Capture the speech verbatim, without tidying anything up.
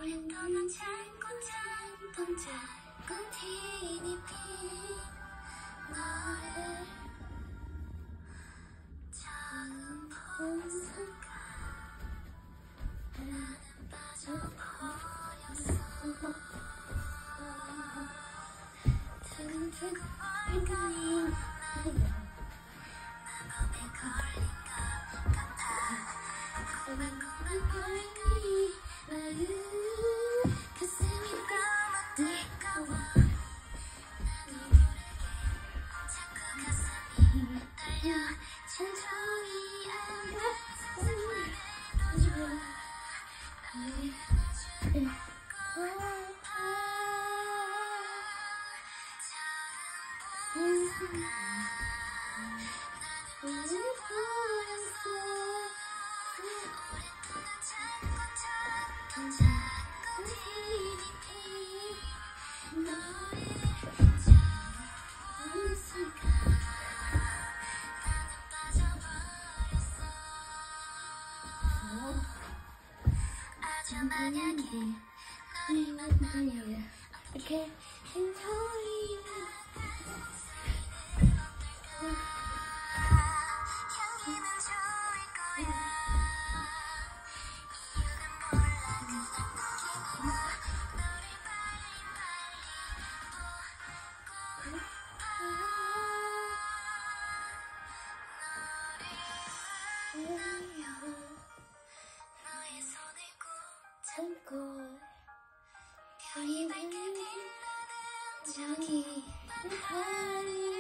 오랫동안 참고 참던 작은 티니피 너를 처음 본 순간 나는 빠져버렸어. 두근두근 얼거린 나는 마법에 걸린 것 같아. 고만고만 얼거린 마음 가슴이 너무 뜨거워. 나도 모르게 자꾸 가슴이 떨려. 천천히 알아서 해도 좋아. 너를 안아주는 고파. 처음 본 순간 나는 빠져버렸어. 오랫동안 참고 참던 작은 티니피 너를 처음 본 순간 나는 빠져버렸어. 아주 만약에 너를 만나면 어떻게 행동이 향기는 좋을 거야. 이유는 몰라. 그냥 느낌이 와. 너를 빨리 빨리 보고 싶어. 너를 너의 손을 꼭 잡고 별이 밝게 빛나는 저기 난 하루